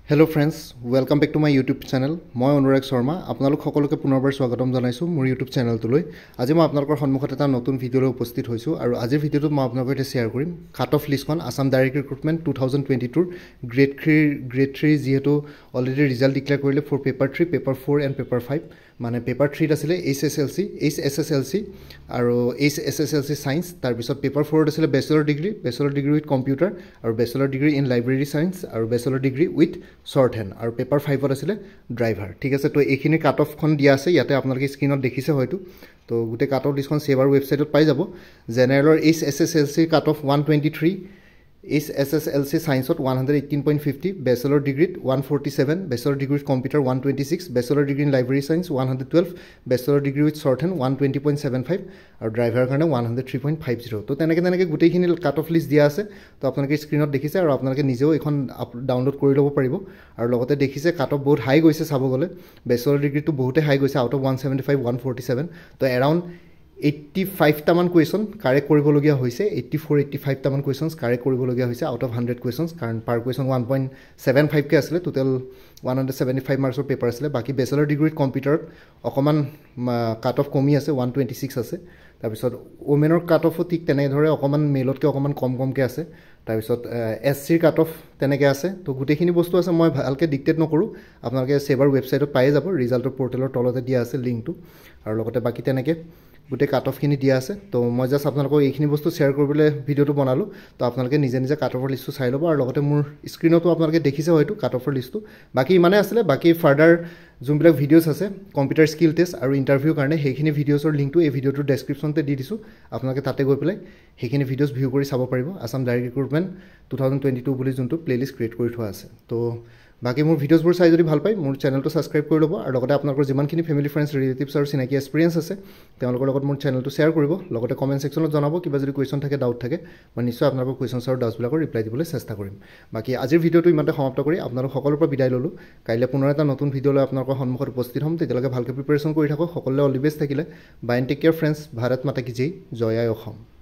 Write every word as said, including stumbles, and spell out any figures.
Hello friends, welcome back to my YouTube channel. মই অনুৰাগ শৰ্মা আপোনালোক সকলোকে পুনৰবাৰ স্বাগতম জনাইছো মোৰ YouTube চেনেলটোলৈ। আজি মই আপোনালোকৰ সন্মুখত এটা নতুন ভিডিঅ'লৈ উপস্থিত হৈছো আৰু আজিৰ ভিডিঅ'টোত মই আপোনালোকৰ সৈতে শ্বেয়াৰ কৰিম কাট অফ লিষ্টখন Assam direct recruitment two thousand twenty two grade three grade three যেহেতু অলৰেডি ৰিজাল্ট ডিক্লেয়াৰ কৰিলে for paper three paper four and paper five মানে পেপাৰ থ্ৰীত আছিলে H S L C H S S L C আৰু H S S L C science তাৰপিছত paper ফ'ৰত আছিলে bachelor degree bachelor degree with computer আৰু bachelor degree in library science আৰু bachelor degree with short hand আৰু paper ফাইভত আছিলে driver ঠিক আছে তো এইখিনি কাট অফখন দিয়া আছে ইয়াতে আপোনালোকে স্ক্ৰীনত দেখিছে হয়তো তো গোটেই কাট অফ লিষ্টখন ছেভাৰ ৱেবছাইটত পাই যাব জেনেৰেলৰ H S S L C cut off one twenty three H S S L C ছায়েন্সত one hundred eighteen point fifty bachelor ডিগ্ৰীত one forty seven bachelor degree with computer one twenty six bachelor degree in library science one hundred twelve bachelor degree with shorthand one twenty point seven five আৰু ড্ৰাইভাৰৰ কাৰণে one hundred three point five zero' তো তেনেকৈ তেনেকৈ গোটেইখিনি cut off list দিয়া আছে তো আপোনালোকে স্ক্ৰীণত দেখিছে আৰু আপোনালোকে নিজেও এইখন ডাউনলোড কৰি ল'ব পাৰিব আৰু লগতে দেখিছে কাট অফ বহুত হাই গৈছে চাব গ'লে বেচেলৰ ডিগ্ৰীটো বহুতে হাই গৈছে out of one seventy five one forty seven তো এৰাউণ্ড এইট্টি ফাইভটামান কুৱেশ্যন কাৰেক্ট কৰিবলগীয়া হৈছে এইট্টি ফ'ৰ এইট্টি ফাইভটামান কুৱেশ্যনছ কাৰেক্ট কৰিবলগীয়া হৈছে আউট অফ হাণ্ড্ৰেড কুৱেশ্যনছ কাৰণ per question one point seven ফাইভকৈ আছিলে total one hundred seventy five মাৰ্কছৰ পেপাৰ আছিলে বাকী বেচেলৰ ডিগ্ৰীত কম্পিউটাৰত অকণমান কাট অফ কমি আছে ওৱান টুৱেণ্টি ছিক্স আছে তাৰপিছত ওমেনৰ কাট অফো ঠিক তেনেদৰে অকণমান মেলতকৈ অকণমান কম কমকৈ আছে তাৰপিছত এছ চিৰ কাট অফ তেনেকৈ আছে তো গোটেইখিনি বস্তু আছে মই ভালকৈ ডিক্টেট নকৰোঁ আপোনালোকে ছেভাৰ ৱেবছাইটত পাই যাব ৰিজাল্টৰ পৰ্টেলৰ তলতে দিয়া আছে লিংকটো আৰু লগতে বাকী তেনেকৈ গোটেই কাট অফখিনি দিয়া আছে তো মই জাষ্ট আপোনালোকক এইখিনি বস্তু শ্বেয়াৰ কৰিবলৈ ভিডিঅ'টো বনালোঁ তো আপোনালোকে নিজে নিজে কাট অফৰ লিষ্টটো চাই ল'ব আৰু লগতে মোৰ স্ক্ৰীণতো আপোনালোকে দেখিছে হয়তো কাট অফৰ লিষ্টটো বাকী ইমানেই আছিলে বাকী ফাৰ্ডাৰ যোনবিলাক ভিডিঅ'ছ আছে কম্পিউটাৰ স্কিল টেষ্ট আৰু ইণ্টাৰভিউৰ কাৰণে সেইখিনি ভিডিঅ'ছৰ লিংকটো এই ভিডিঅ'টোৰ ডেছক্ৰিপশ্যনতে দি দিছোঁ আপোনালোকে তাতে গৈ পেলাই সেইখিনি ভিডিঅ'ছ ভিউ কৰি চাব পাৰিব Assam direct recruitment two thousand twenty two বুলি যোনটো প্লে'লিষ্ট ক্ৰিয়েট কৰি থোৱা আছে তো বাকী মোৰ ভিডিঅ'ছবোৰ চাই যদি ভাল পায় মোৰ চেনেলটো ছাবস্ক্ৰাইব কৰি ল'ব আৰু লগতে আপোনালোকৰ যিমানখিনি ফেমিলি ফ্ৰেণ্ডছ ৰিলেটিভছ আৰু চিনাকি এক্সপিৰিয়েঞ্চ আছে তেওঁলোকৰ লগত মোৰ চেনেলটো শ্বেয়াৰ কৰিব লগতে কমেণ্ট ছেকশ্যনত জনাব কিবা যদি কুৱেশ্যন থাকে ডাউট থাকে মই নিশ্চয় আপোনালোকৰ কুৱেশ্যনছ আৰু ডাউটছবিলাকৰ ৰিপ্লাই দিবলৈ চেষ্টা কৰিম বাকী আজিৰ ভিডিঅ'টো ইমানতে সমাপ্ত কৰি আপোনালোক সকলোৰে পৰা বিদায় ল'লোঁ কাইলৈ পুনৰ এটা নতুন ভিডিঅ' লৈ আপোনালোকৰ সন্মুখত উপস্থিত হ'ম তেতিয়ালৈকে ভালকৈ প্ৰিপেৰেশ্যন কৰি থাকক সকলোৱে অল দি বেষ্ট থাকিলে bye and take care friends Bharat Mata কি জয় জয় আই অসম